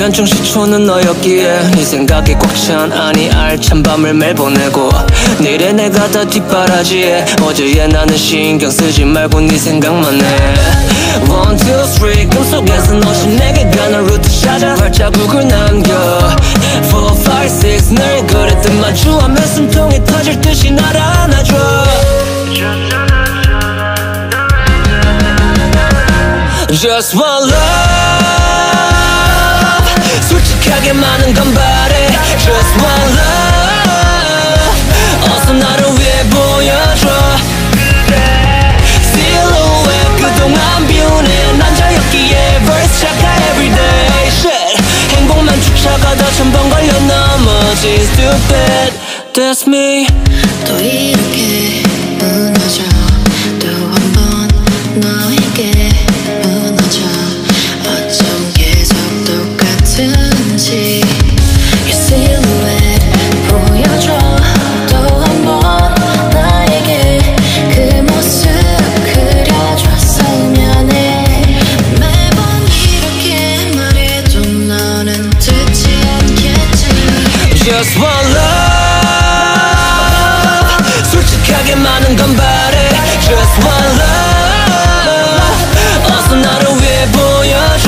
불면증 시초는 너였기에 네 생각이 꽉 찬 아니 알찬 밤을 매일 보내고 내일의 내가 다 뒷바라지에 어제의 나는 신경 쓰지 말고 네 생각만 해 1, 2, 3 꿈속에서 너시 내게 가는 루트 찾아 발자국을 남겨 4, 5, 6 늘 그랬던 마주하면 숨통이 터질 듯이 날 안아줘 Just one love 솔직하게 많은 건 바래 Just one love 어서 나를 위해 보여줘 Xilhouette 그동안 비우는 남자였기에 Verse 착각 everyday Shit 행복만 쫓아가다 천번 걸려 넘어진 Stupid That's me 또 이렇게 무너져 또 한 번 너에게 무너져 어쩜 계속 똑같은지 Your silhouette 보여줘 또 한 번 나에게 그 모습 그려줘서 미안해 매번 이렇게 말해도 너는 듣지 않겠지 Just one love 솔직하게 많은 건 바래 Just one love 어서 나를 위해 보여줘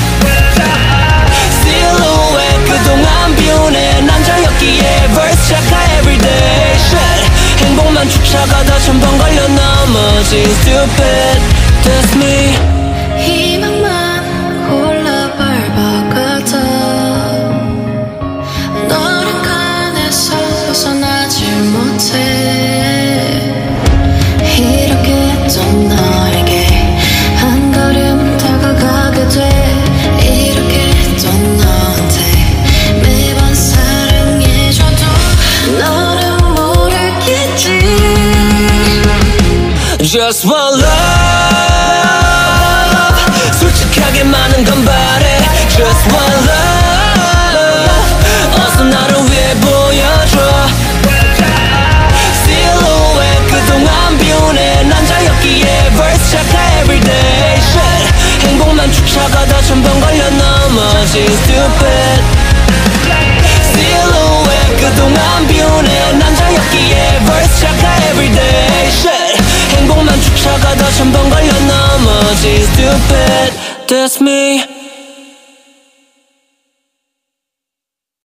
Xilhouette 그동안 비우는 남자였기에 Verse 착각 everyday Shit 행복만 쫓아가다 천번 걸려 넘어진 Stupid That's me 희망만 홀라 밟아가다 너란 칸에서 벗어나질 못해 이렇게 또 너에게 한 걸음 다가가게 돼 이렇게 또 너한테 매번 사랑해줘도 너는 모르겠지 Just one love 솔직하게 많은 건 바래 Just one love 어서 나를 위해 보여줘 Xilhouette 그동안 비우는 남자였기에 Verse 착각 everyday Shit 행복만 쫓아가다 천번 걸려 넘어진 Stupid Xilhouette 그동안 비우는 남자였기에 Verse 착각 everyday Shit 행복만 쫓아가다 천번 걸려 넘어진 Stupid That's me